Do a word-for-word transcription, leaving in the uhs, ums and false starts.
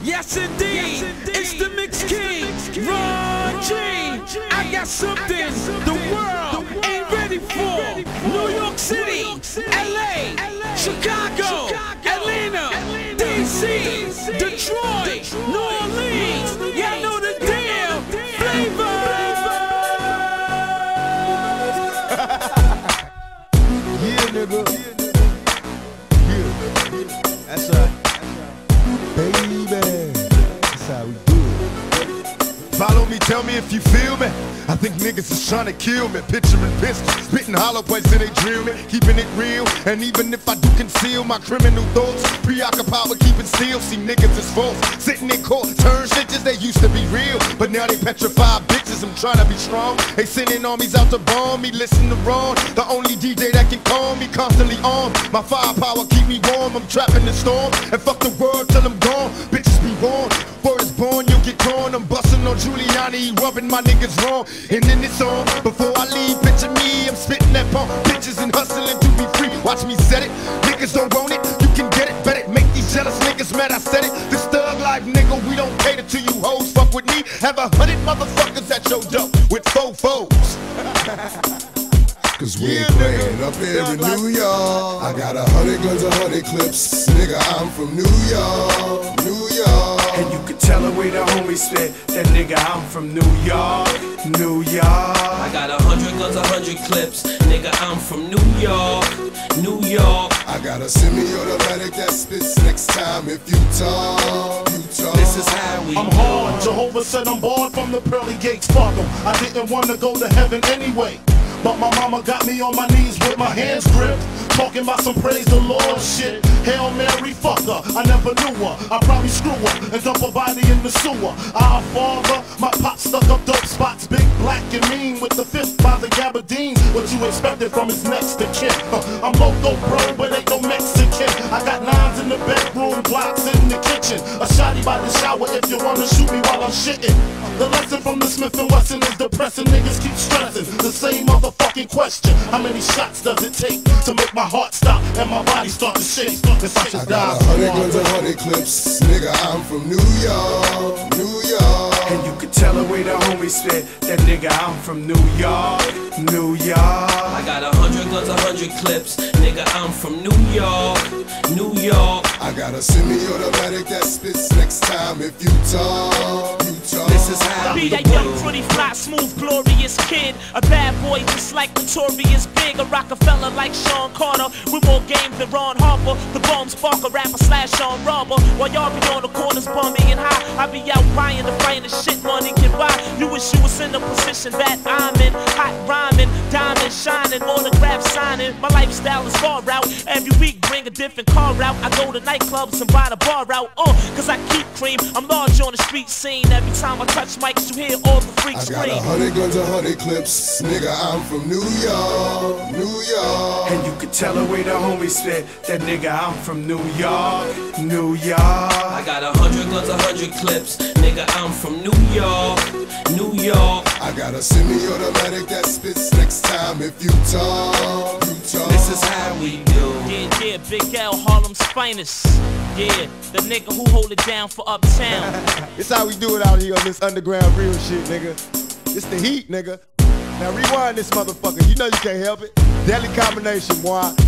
Yes indeed, it's the Mix King, Ron G. I got something the world ain't ready for. New York City, L A, Chicago, Atlanta, D C, Detroit, New Orleans. Y'all know the deal. Flavor. Yeah, nigga. Yeah. That's right. Baby. That's how we do it. Follow me, tell me if you feel me. I think niggas is trying to kill me. Picturing pistols, spitting hollow points till they drill me. Keeping it real, and even if I do conceal my criminal thoughts, preoccupied with keeping still. See niggas is false, sitting in court, turn shitches they used to be real, but now they petrified bitches. I'm trying to be strong. They sending armies out to bomb me. Listen to Ron, the only D J that can calm me. Constantly on my firepower, keep me warm. I'm trapped in the storm, and fuck the world till I'm gone. Bitches be warned, word is born, you'll get torn. I'm busting on Giuliani, he rubbing my niggas wrong. And then it's on, before I leave, picture me, I'm spitting that pump, bitches and hustling to be free. Watch me set it, niggas don't want it, you can get it, bet it. Make these jealous niggas mad, I said it. This thug life, nigga, we don't cater to you hoes. Fuck with me, have a hundred motherfuckers at your door with fofos. Cause we ain't playing up here in New York. I got a hundred guns, a hundred clips. Nigga, I'm from New York, New York. And you can tell the way the homies spit. That nigga, I'm from New York, New York. I got a hundred guns, a hundred clips. Nigga, I'm from New York, New York. I got a semi-automatic that spits next time if you talk, you talk. This is how we I'm hard, Jehovah said I'm barred from the pearly gates. Fuck 'em, I didn't want to go to heaven anyway, but my mama got me on my knees with my hands gripped, talking about some praise the Lord shit. Hail Mary, fuck her, I never knew her. I probably screw her and dump her body in the sewer. Our father, my pop stuck up dope spots, big, black and mean with the fifth by the gabardines. What you expected from his next to kin? Uh, I'm loco, bro, but ain't no Mexican. I got nines in the bedroom, blocks in the kitchen. A shotty by the shower if you wanna shoot me while I'm shitting. The lesson from the Smith and Wesson is depressing. Niggas keep stressing the same motherfucking question. How many shots does it take to make my heart stop and my body start to shake? I got a hundred guns, a hundred clips. Nigga, I'm from New York, New York. And you can tell the way the homies spit. That nigga, I'm from New York, New York. I got a hundred guns, a hundred clips. Nigga, I'm from New York, New York. I got a semi-automatic that spits next time if you talk, you talk. This is how Be we that young, pretty, fly, smooth, glorious kid. A bad boy just like Notorious Big. A Rockefeller like Sean Carter. With more game than Ron Harper. The bomb spark a rapper slash Sean Robber. While y'all be on the corners bumming and high, I be out buying the finest shit money can buy. You wish you was in the position that I'm in. Hot rhyming, diamond shining, autograph signing. My lifestyle is far out. Every week bring a different car out. I go to nightclubs and buy the bar out. Uh, cause I keep cream. I'm large on the street scene. Every time I touch mics, you hear all the freaks I got scream. a hundred guns, a hundred clips. Nigga, I'm from New York, New York. And you can tell the way the homies spit. That nigga, I'm from New York, New York. I got a hundred guns, a hundred clips. Nigga, I'm from New York, New York. I got a semi-automatic that spits next time if you talk, you talk. This is how we do. Yeah, yeah, Big L, Harlem's finest. Yeah, the nigga who hold it down for Uptown. It's how we do it out here on this underground real shit, nigga. It's the heat, nigga. Now rewind this motherfucker. You know you can't help it. Deadly combination, boy.